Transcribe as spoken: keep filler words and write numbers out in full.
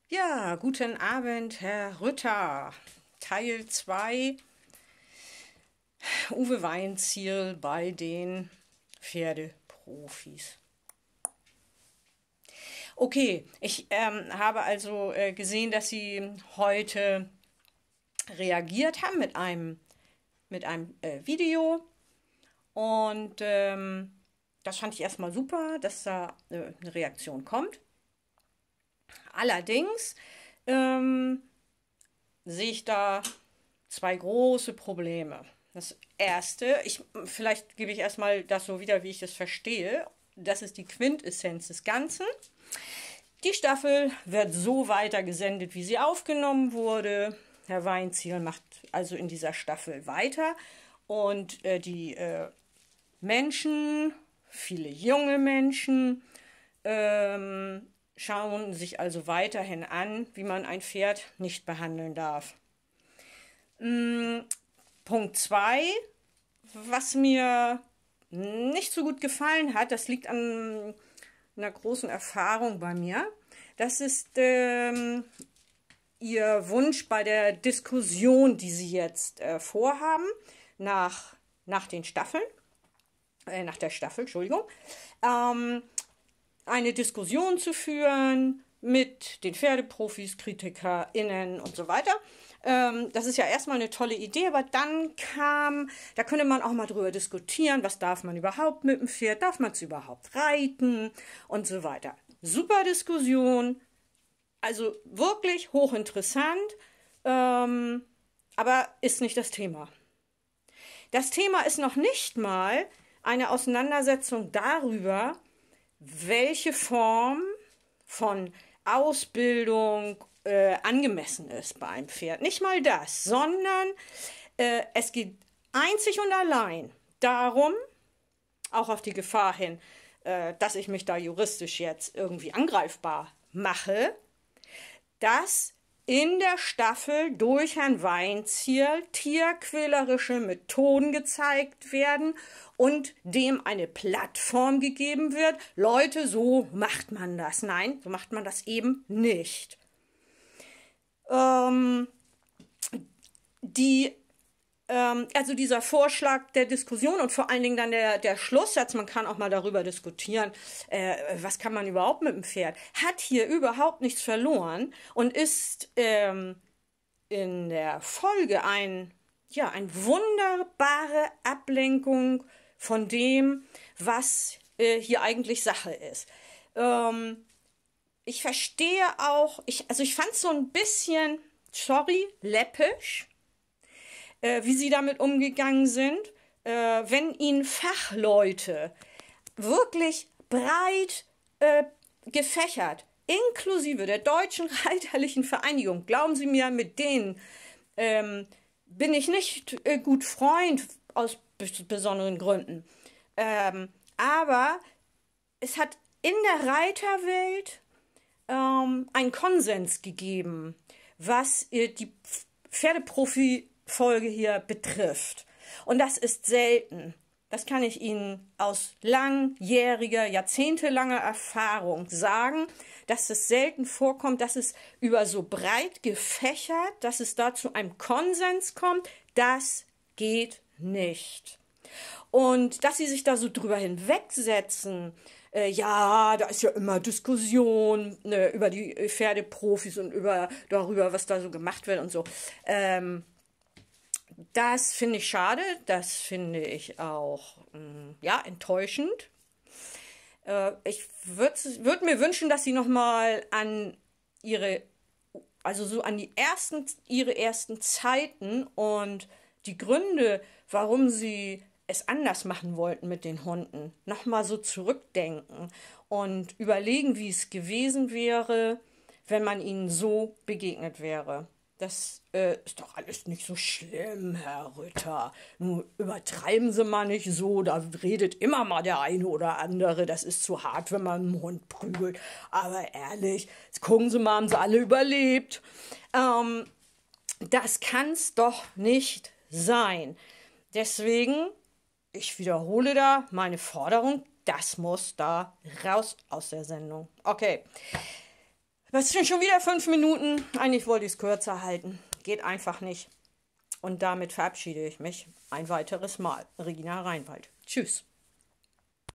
Ja, guten Abend, Herr Rütter. Teil zwei. Uwe Weinzierl bei den Pferdeprofis. Okay, ich ähm, habe also äh, gesehen, dass Sie heute reagiert haben mit einem, mit einem äh, Video. Und ähm, das fand ich erstmal super, dass da äh, eine Reaktion kommt. Allerdings ähm, sehe ich da zwei große Probleme. Das erste, ich, vielleicht gebe ich erstmal das so wieder, wie ich das verstehe. Das ist die Quintessenz des Ganzen. Die Staffel wird so weiter gesendet, wie sie aufgenommen wurde. Herr Weinzierl macht also in dieser Staffel weiter. Und äh, die äh, Menschen, viele junge Menschen, ähm, schauen sich also weiterhin an, wie man ein Pferd nicht behandeln darf. Punkt zwei, was mir nicht so gut gefallen hat, das liegt an einer großen Erfahrung bei mir. Das ist ähm, Ihr Wunsch bei der Diskussion, die Sie jetzt äh, vorhaben, nach, nach den Staffeln, äh, nach der Staffel, Entschuldigung, ähm, eine Diskussion zu führen mit den Pferdeprofis, KritikerInnen und so weiter. Ähm, das ist ja erstmal eine tolle Idee, aber dann kam, da könnte man auch mal drüber diskutieren, was darf man überhaupt mit dem Pferd, darf man es überhaupt reiten und so weiter. Super Diskussion, also wirklich hochinteressant, ähm, aber ist nicht das Thema. Das Thema ist noch nicht mal eine Auseinandersetzung darüber, welche Form von Ausbildung äh, angemessen ist bei einem Pferd. Nicht mal das, sondern äh, es geht einzig und allein darum, auch auf die Gefahr hin, äh, dass ich mich da juristisch jetzt irgendwie angreifbar mache, dass in der Staffel durch Herrn Weinzierl tierquälerische Methoden gezeigt werden und dem eine Plattform gegeben wird. Leute, so macht man das. Nein, so macht man das eben nicht. Ähm, die ähm, also dieser Vorschlag der Diskussion und vor allen Dingen dann der, der Schlusssatz, man kann auch mal darüber diskutieren, äh, was kann man überhaupt mit dem Pferd, hat hier überhaupt nichts verloren und ist ähm, in der Folge ein, ja, eine wunderbare Ablenkung von dem, was äh, hier eigentlich Sache ist. Ähm, ich verstehe auch, ich, also ich fand es so ein bisschen, sorry, läppisch, äh, wie sie damit umgegangen sind, äh, wenn ihnen Fachleute wirklich breit äh, gefächert, inklusive der Deutschen Reiterlichen Vereinigung, glauben Sie mir, mit denen ähm, bin ich nicht äh, gut Freund aus besonderen Gründen. Ähm, aber es hat in der Reiterwelt ähm, einen Konsens gegeben, was äh, die Pferdeprofi-Folge hier betrifft. Und das ist selten. Das kann ich Ihnen aus langjähriger, jahrzehntelanger Erfahrung sagen, dass es selten vorkommt, dass es über so breit gefächert, dass es da zu einem Konsens kommt. Das geht nicht. Und dass sie sich da so drüber hinwegsetzen, äh, ja, da ist ja immer Diskussion ne, über die Pferdeprofis und über darüber, was da so gemacht wird und so. Ähm, das finde ich schade, das finde ich auch mh, ja, enttäuschend. Äh, ich würde würd mir wünschen, dass sie nochmal an ihre, also so an die ersten, ihre ersten Zeiten und die Gründe, warum sie es anders machen wollten mit den Hunden, nochmal so zurückdenken und überlegen, wie es gewesen wäre, wenn man ihnen so begegnet wäre. Das äh, ist doch alles nicht so schlimm, Herr Rütter. Nun übertreiben Sie mal nicht so, da redet immer mal der eine oder andere, das ist zu hart, wenn man einen Hund prügelt. Aber ehrlich, jetzt gucken Sie mal, haben sie alle überlebt. Ähm, das kann's doch nicht sein. Deswegen, ich wiederhole da meine Forderung, das muss da raus aus der Sendung. Okay. Was sind schon wieder fünf Minuten? Eigentlich wollte ich es kürzer halten. Geht einfach nicht. Und damit verabschiede ich mich ein weiteres Mal. Regina Reinwald. Tschüss.